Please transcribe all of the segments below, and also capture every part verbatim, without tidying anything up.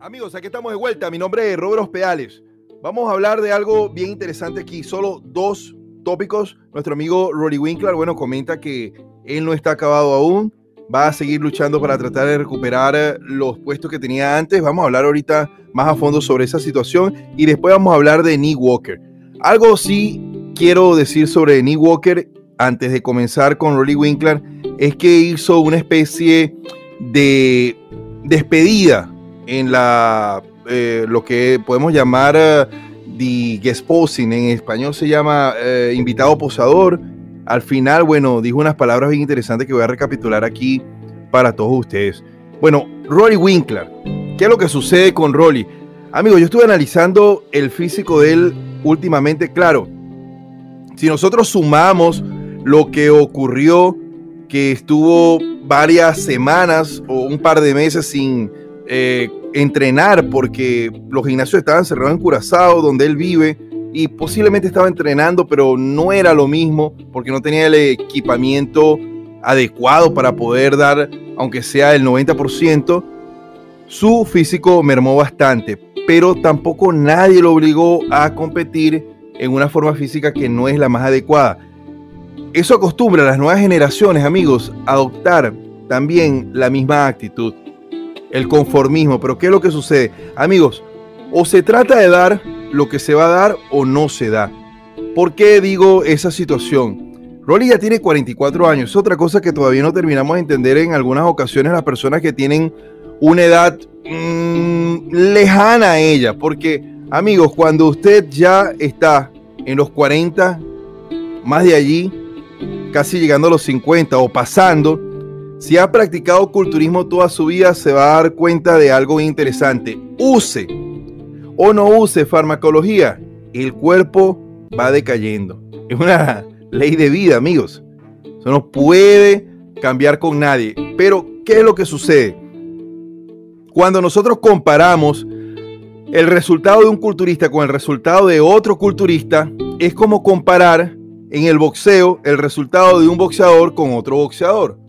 Amigos, aquí estamos de vuelta. Mi nombre es Robert Ospedales. Vamos a hablar de algo bien interesante aquí. Solo dos tópicos. Nuestro amigo Rory Winkler, bueno, comenta que él no está acabado aún. Va a seguir luchando para tratar de recuperar los puestos que tenía antes. Vamos a hablar ahorita más a fondo sobre esa situación. Y después vamos a hablar de Nick Walker. Algo sí quiero decir sobre Nick Walker antes de comenzar con Rory Winkler. Es que hizo una especie de despedida en la eh, lo que podemos llamar uh, the guest posing, en español se llama uh, invitado posador. Al final, bueno, dijo unas palabras bien interesantes que voy a recapitular aquí para todos ustedes. Bueno, Rory Winkler, ¿qué es lo que sucede con Rory? Amigos, yo estuve analizando el físico de él últimamente. Claro, si nosotros sumamos lo que ocurrió, que estuvo varias semanas o un par de meses sin Eh, entrenar porque los gimnasios estaban cerrados en Curazao, donde él vive, y posiblemente estaba entrenando, pero no era lo mismo porque no tenía el equipamiento adecuado para poder dar, aunque sea el noventa por ciento. Su físico mermó bastante, pero tampoco nadie lo obligó a competir en una forma física que no es la más adecuada. Eso acostumbra a las nuevas generaciones, amigos, a adoptar también la misma actitud. El conformismo. Pero ¿qué es lo que sucede? Amigos, o se trata de dar lo que se va a dar o no se da. ¿Por qué digo esa situación? Rory ya tiene cuarenta y cuatro años. Es otra cosa que todavía no terminamos de entender en algunas ocasiones las personas que tienen una edad mmm, lejana a ella. Porque, amigos, cuando usted ya está en los cuarenta, más de allí, casi llegando a los cincuenta o pasando, si ha practicado culturismo toda su vida, se va a dar cuenta de algo interesante. Use o no use farmacología, el cuerpo va decayendo. Es una ley de vida, amigos. Eso no puede cambiar con nadie. Pero, ¿qué es lo que sucede? Cuando nosotros comparamos el resultado de un culturista con el resultado de otro culturista, es como comparar en el boxeo el resultado de un boxeador con otro boxeador.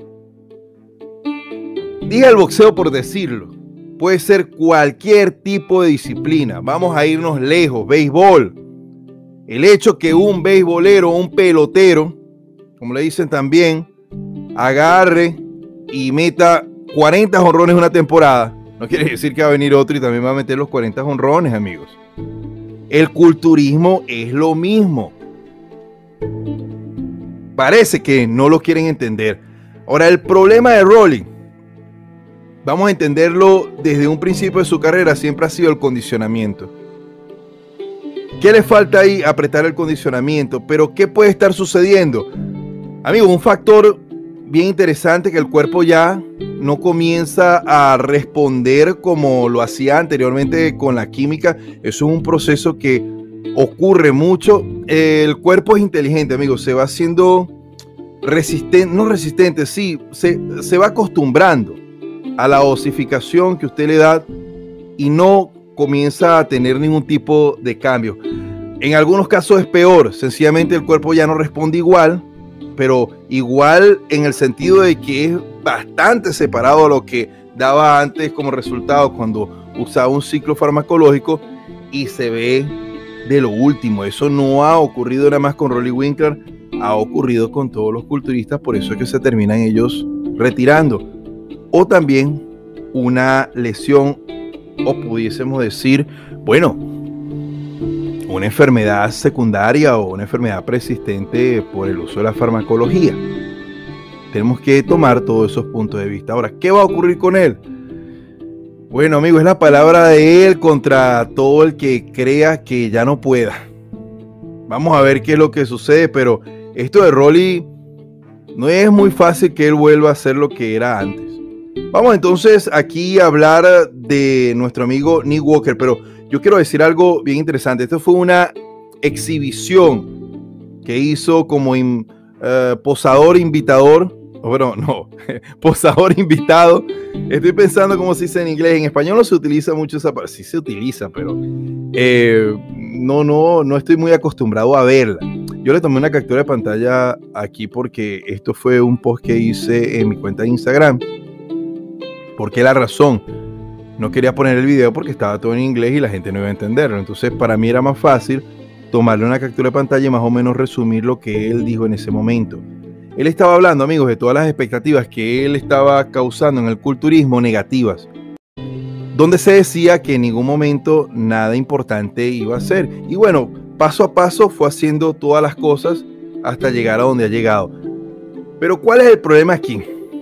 Diga el boxeo por decirlo, puede ser cualquier tipo de disciplina. Vamos a irnos lejos, béisbol. El hecho que un beisbolero, un pelotero, como le dicen también, agarre y meta cuarenta jonrones en una temporada, no quiere decir que va a venir otro y también va a meter los cuarenta jonrones, amigos. El culturismo es lo mismo. Parece que no lo quieren entender. Ahora, el problema de Rory, vamos a entenderlo desde un principio de su carrera, siempre ha sido el condicionamiento. ¿Qué le falta ahí? Apretar el condicionamiento. Pero ¿qué puede estar sucediendo? Amigo, un factor bien interesante, que el cuerpo ya no comienza a responder como lo hacía anteriormente con la química. Eso es un proceso que ocurre mucho. El cuerpo es inteligente, amigo. Se va haciendo resistente, no resistente, sí, se, se va acostumbrando a la osificación que usted le da y no comienza a tener ningún tipo de cambio. En algunos casos es peor, sencillamente el cuerpo ya no responde igual, pero igual en el sentido de que es bastante separado a lo que daba antes como resultado cuando usaba un ciclo farmacológico, y se ve de lo último. Eso no ha ocurrido nada más con Rory Winkler, ha ocurrido con todos los culturistas, por eso es que se terminan ellos retirando. O también una lesión, o pudiésemos decir, bueno, una enfermedad secundaria o una enfermedad persistente por el uso de la farmacología. Tenemos que tomar todos esos puntos de vista. Ahora, ¿qué va a ocurrir con él? Bueno, amigo, es la palabra de él contra todo el que crea que ya no pueda. Vamos a ver qué es lo que sucede, pero esto de Rory no es muy fácil que él vuelva a ser lo que era antes. Vamos entonces aquí a hablar de nuestro amigo Nick Walker, pero yo quiero decir algo bien interesante. Esto fue una exhibición que hizo como in, uh, posador invitador, o bueno, no, posador invitado. Estoy pensando cómo se dice en inglés. En español no se utiliza mucho esa palabra. Sí se utiliza, pero eh, no, no, no estoy muy acostumbrado a verla. Yo le tomé una captura de pantalla aquí porque esto fue un post que hice en mi cuenta de Instagram. ¿Por qué la razón? no quería poner el video porque estaba todo en inglés y la gente no iba a entenderlo. Entonces para mí era más fácil tomarle una captura de pantalla y más o menos resumir lo que él dijo en ese momento. Él estaba hablando, amigos, de todas las expectativas que él estaba causando en el culturismo negativas, donde se decía que en ningún momento nada importante iba a ser. Y bueno, paso a paso fue haciendo todas las cosas hasta llegar a donde ha llegado. Pero ¿cuál es el problema aquí?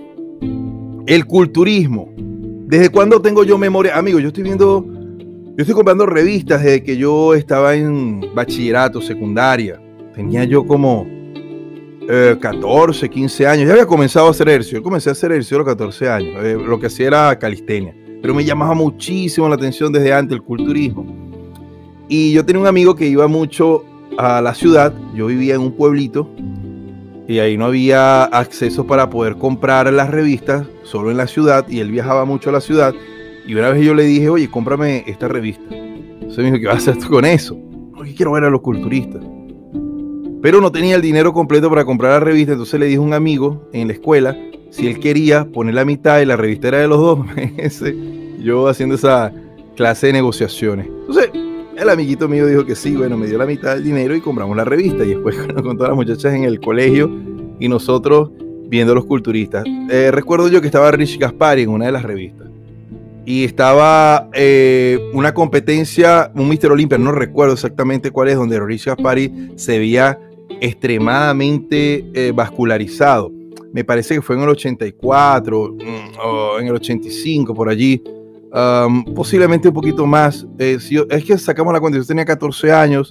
El culturismo. ¿Desde cuándo tengo yo memoria? Amigos, yo estoy viendo, yo estoy comprando revistas desde que yo estaba en bachillerato, secundaria. Tenía yo como eh, catorce, quince años. Ya había comenzado a hacer ejercicio. Yo comencé a hacer ejercicio a los catorce años. Eh, lo que hacía era calistenia. Pero me llamaba muchísimo la atención desde antes el culturismo. Y yo tenía un amigo que iba mucho a la ciudad. Yo vivía en un pueblito y ahí no había acceso para poder comprar las revistas, solo en la ciudad, y él viajaba mucho a la ciudad. Y una vez yo le dije, oye, cómprame esta revista. Entonces me dijo, ¿qué vas a hacer tú con eso? Porque quiero ver a los culturistas. Pero no tenía el dinero completo para comprar la revista, entonces le dije a un amigo en la escuela si él quería poner la mitad y la revista era de los dos. Yo haciendo esa clase de negociaciones. Entonces el amiguito mío dijo que sí, bueno, me dio la mitad del dinero y compramos la revista. Y después con todas las muchachas en el colegio y nosotros viendo los culturistas. Eh, recuerdo yo que estaba Richie Gaspari en una de las revistas. Y estaba eh, una competencia, un míster Olympia, no recuerdo exactamente cuál es, donde Richie Gaspari se veía extremadamente eh, vascularizado. Me parece que fue en el ochenta y cuatro o en el ochenta y cinco, por allí. Um, posiblemente un poquito más. Eh, si yo, es que sacamos la cuenta, yo tenía catorce años.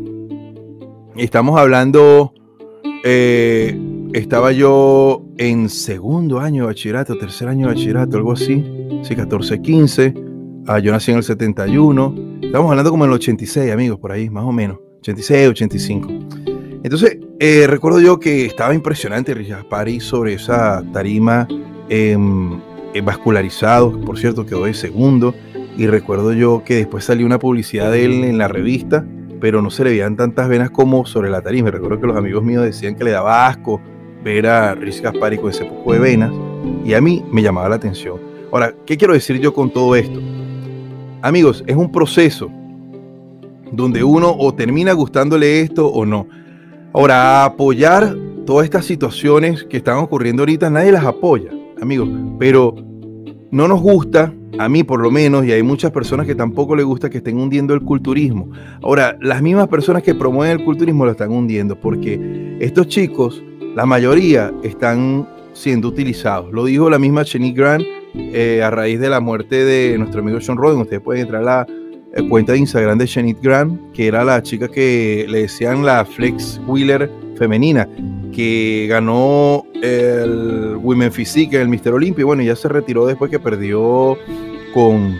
Y estamos hablando, eh, estaba yo en segundo año de bachillerato, tercer año de bachillerato, algo así. Sí, catorce, quince. Uh, yo nací en el setenta y uno. Estamos hablando como en el ochenta y seis, amigos, por ahí, más o menos. ochenta y seis, ochenta y cinco. Entonces, eh, recuerdo yo que estaba impresionante Richie Gaspari sobre esa tarima eh, eh, vascularizado, por cierto, quedó de segundo. Y recuerdo yo que después salió una publicidad de él en la revista, pero no se le veían tantas venas como sobre la tarima. Recuerdo que los amigos míos decían que le daba asco ver a Richie Gaspari con ese poco de venas, y a mí me llamaba la atención. Ahora, ¿qué quiero decir yo con todo esto? Amigos, es un proceso donde uno o termina gustándole esto o no. Ahora, apoyar todas estas situaciones que están ocurriendo ahorita, nadie las apoya, amigos, pero no nos gusta, a mí por lo menos, y hay muchas personas que tampoco les gusta que estén hundiendo el culturismo. Ahora, las mismas personas que promueven el culturismo lo están hundiendo, porque estos chicos, la mayoría, están siendo utilizados. Lo dijo la misma Shanique Grant eh, a raíz de la muerte de nuestro amigo Sean Roden. Ustedes pueden entrar a la cuenta de Instagram de Shanique Grant, que era la chica que le decían la Flex Wheeler femenina, que ganó el Women Physique en el míster Olympia. Bueno, ya se retiró después que perdió con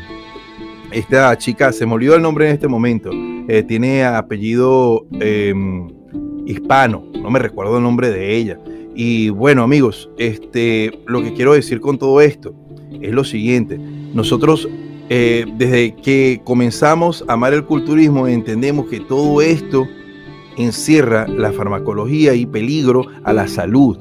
esta chica, se me olvidó el nombre en este momento, eh, tiene apellido eh, hispano, no me recuerdo el nombre de ella. Y bueno, amigos, este, lo que quiero decir con todo esto es lo siguiente: nosotros Eh, desde que comenzamos a amar el culturismo entendemos que todo esto encierra la farmacología y peligro a la salud.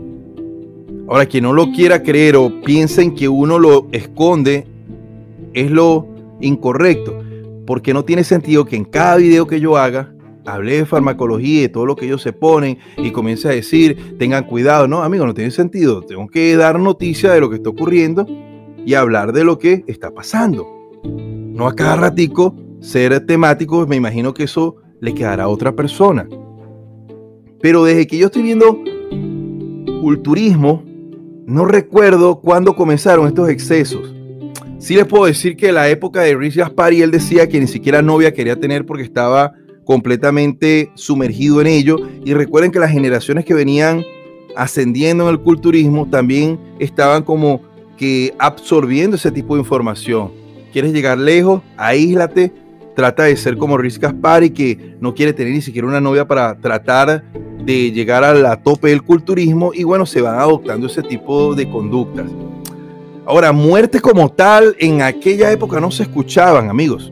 Ahora, quien no lo quiera creer o piensen que uno lo esconde, es lo incorrecto, porque no tiene sentido que en cada video que yo haga hable de farmacología y de todo lo que ellos se ponen y comience a decir, tengan cuidado. No, amigo, no tiene sentido. Tengo que dar noticia de lo que está ocurriendo y hablar de lo que está pasando. No a cada ratico ser temático, me imagino que eso le quedará a otra persona. Pero desde que yo estoy viendo culturismo, no recuerdo cuándo comenzaron estos excesos. Sí les puedo decir que la época de Richie Gaspari, él decía que ni siquiera novia quería tener porque estaba completamente sumergido en ello. Y recuerden que las generaciones que venían ascendiendo en el culturismo también estaban como que absorbiendo ese tipo de información. ¿Quieres llegar lejos? Aíslate, trata de ser como Richie Gaspari, que no quiere tener ni siquiera una novia para tratar de llegar a la tope del culturismo, y bueno, se van adoptando ese tipo de conductas. Ahora, muertes como tal en aquella época no se escuchaban, amigos.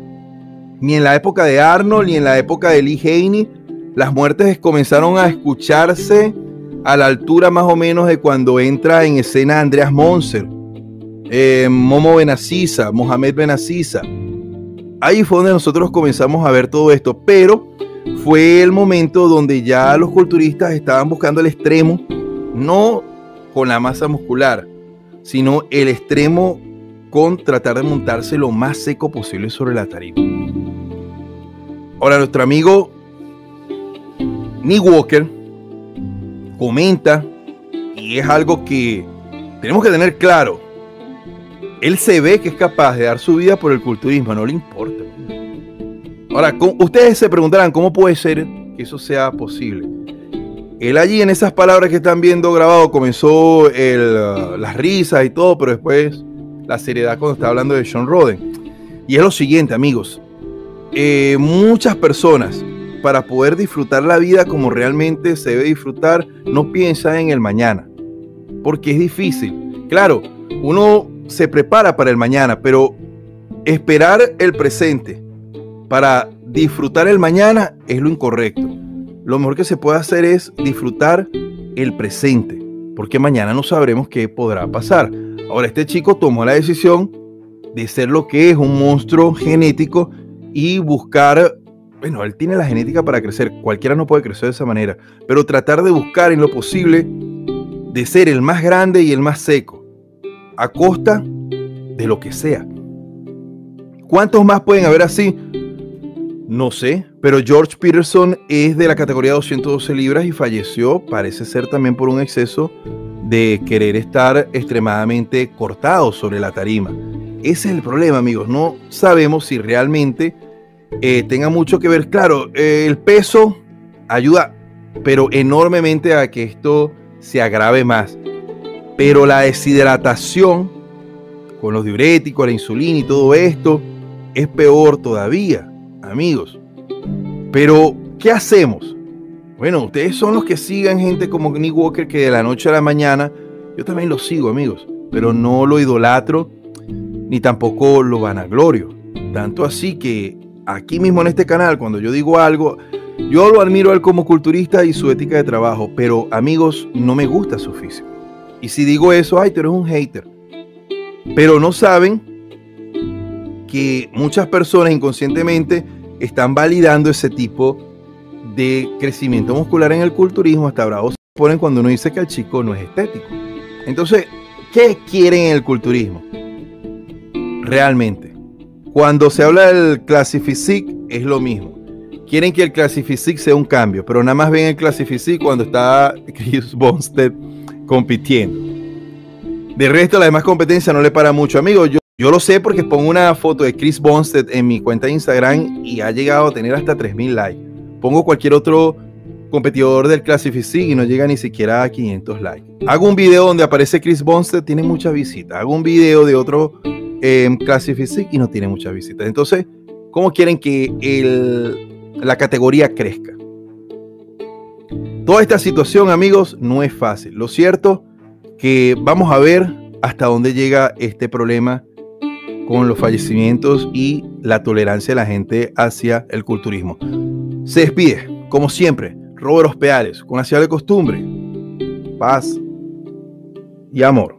Ni en la época de Arnold, ni en la época de Lee Haney. Las muertes comenzaron a escucharse a la altura más o menos de cuando entra en escena Andreas Moser. eh, Momo Benaziza, Mohamed Benaziza. Ahí fue donde nosotros comenzamos a ver todo esto, pero fue el momento donde ya los culturistas estaban buscando el extremo, no con la masa muscular, sino el extremo con tratar de montarse lo más seco posible sobre la tarima. Ahora, nuestro amigo Nick Walker comenta, y es algo que tenemos que tener claro, él se ve que es capaz de dar su vida por el culturismo, no le importa. Ahora, ustedes se preguntarán, ¿cómo puede ser que eso sea posible? Él allí en esas palabras que están viendo grabado comenzó el, uh, las risas y todo, pero después la seriedad cuando está hablando de Shawn Rhoden. Y es lo siguiente, amigos. Eh, muchas personas, para poder disfrutar la vida como realmente se debe disfrutar, no piensan en el mañana, porque es difícil. Claro, uno se prepara para el mañana, pero esperar el presente para disfrutar el mañana es lo incorrecto. Lo mejor que se puede hacer es disfrutar el presente, porque mañana no sabremos qué podrá pasar. Ahora, este chico tomó la decisión de ser lo que es un monstruo genético y buscar, bueno, él tiene la genética para crecer, cualquiera no puede crecer de esa manera, pero tratar de buscar en lo posible de ser el más grande y el más seco, a costa de lo que sea. ¿Cuántos más pueden haber así? No sé, pero George Peterson es de la categoría de doscientas doce libras y falleció, parece ser también por un exceso de querer estar extremadamente cortado sobre la tarima. Ese es el problema, amigos. No sabemos si realmente eh, tenga mucho que ver. Claro, eh, el peso ayuda, pero enormemente a que esto se agrave más. Pero la deshidratación con los diuréticos, la insulina y todo esto es peor todavía, amigos. Pero, ¿qué hacemos? Bueno, ustedes son los que sigan gente como Nick Walker, que de la noche a la mañana, yo también lo sigo, amigos, pero no lo idolatro ni tampoco lo vanaglorio. Tanto así que aquí mismo en este canal, cuando yo digo algo, yo lo admiro a él como culturista y su ética de trabajo, pero amigos, no me gusta su físico. Y si digo eso, ay, tú eres un hater. Pero no saben que muchas personas inconscientemente están validando ese tipo de crecimiento muscular en el culturismo. Hasta bravos se ponen cuando uno dice que el chico no es estético. Entonces, ¿qué quieren en el culturismo? Realmente, cuando se habla del Classic Physique, es lo mismo. Quieren que el Classic Physique sea un cambio, pero nada más ven el Classic Physique cuando está Chris Bumstead compitiendo. De resto, la demás competencia no le para mucho. Amigos, yo, yo lo sé porque pongo una foto de Chris Bumstead en mi cuenta de Instagram y ha llegado a tener hasta tres mil likes. Pongo cualquier otro competidor del Classic Physique y no llega ni siquiera a quinientos likes. Hago un video donde aparece Chris Bumstead, tiene muchas visitas. Hago un video de otro eh, Classic Physique y no tiene muchas visitas. Entonces, ¿cómo quieren que el, la categoría crezca? Toda esta situación, amigos, no es fácil. Lo cierto que vamos a ver hasta dónde llega este problema con los fallecimientos y la tolerancia de la gente hacia el culturismo. Se despide, como siempre, Robert Ospeales, con la ciudad de costumbre, paz y amor.